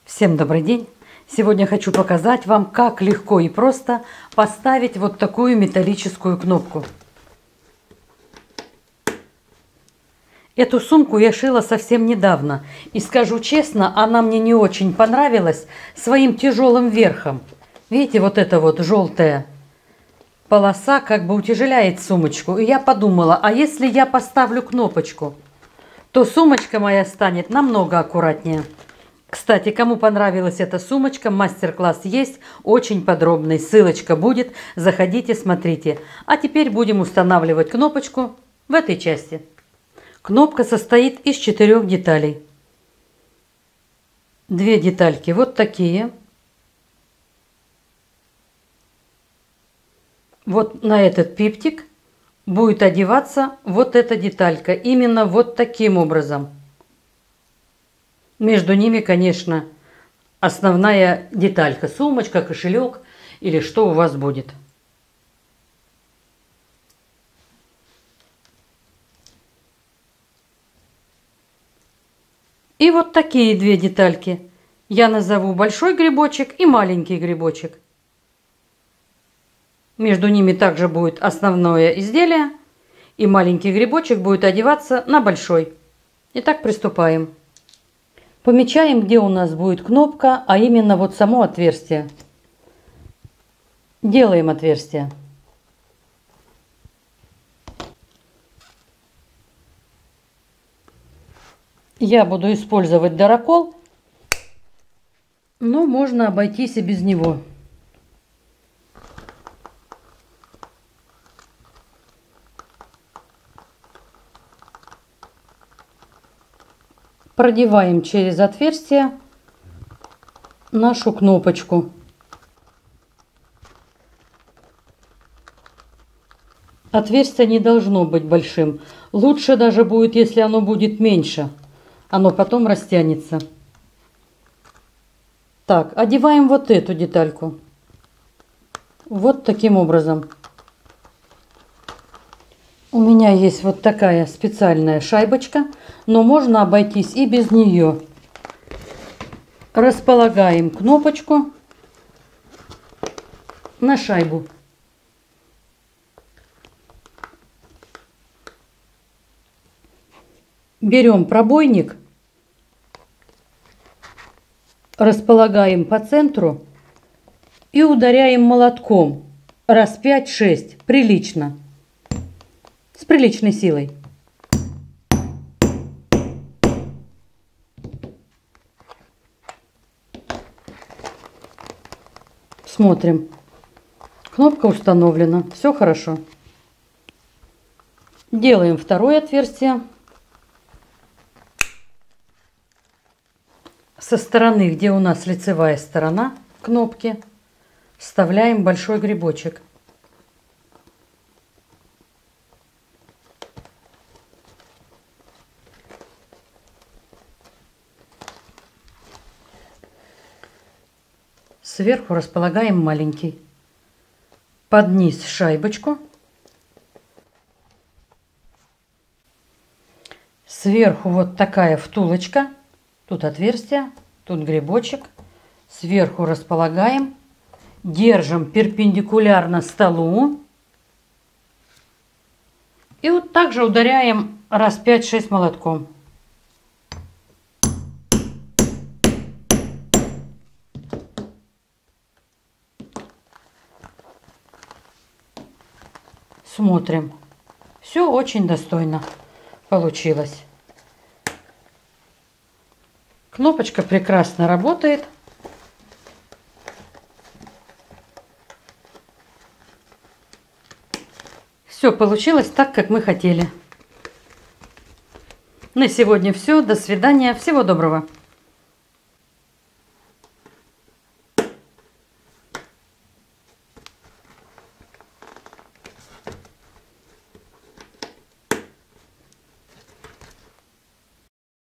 Всем добрый день! Сегодня хочу показать вам, как легко и просто поставить вот такую металлическую кнопку. Эту сумку я шила совсем недавно. И скажу честно, она мне не очень понравилась своим тяжелым верхом. Видите, вот эта вот желтая полоса как бы утяжеляет сумочку. И я подумала, а если я поставлю кнопочку, то сумочка моя станет намного аккуратнее. Кстати, кому понравилась эта сумочка, мастер-класс есть, очень подробный, ссылочка будет, заходите, смотрите. А теперь будем устанавливать кнопочку в этой части. Кнопка состоит из 4 деталей. 2 детальки вот такие. Вот на этот пиптик будет одеваться вот эта деталька, именно вот таким образом. Между ними, конечно, основная деталька, сумочка, кошелек или что у вас будет. И вот такие 2 детальки. Я назову большой грибочек и маленький грибочек. Между ними также будет основное изделие, и маленький грибочек будет одеваться на большой. Итак, приступаем. Помечаем, где у нас будет кнопка, а именно вот само отверстие. Делаем отверстие. Я буду использовать дырокол, но можно обойтись и без него. Продеваем через отверстие нашу кнопочку. Отверстие не должно быть большим. Лучше даже будет, если оно будет меньше. Оно потом растянется. Так, одеваем вот эту детальку. Вот таким образом. У меня есть вот такая специальная шайбочка, но можно обойтись и без нее. Располагаем кнопочку на шайбу. Берем пробойник, располагаем по центру и ударяем молотком раз 5-6, прилично. С приличной силой. Смотрим. Кнопка установлена. Все хорошо. Делаем второе отверстие. Со стороны, где у нас лицевая сторона кнопки, вставляем большой грибочек. Сверху располагаем маленький. Под низ шайбочку. Сверху вот такая втулочка. Тут отверстие, тут грибочек. Сверху располагаем. Держим перпендикулярно столу. И вот также ударяем раз 5-6 молотком. Смотрим. Все очень достойно получилось. Кнопочка прекрасно работает. Все получилось так, как мы хотели. На сегодня все. До свидания. Всего доброго.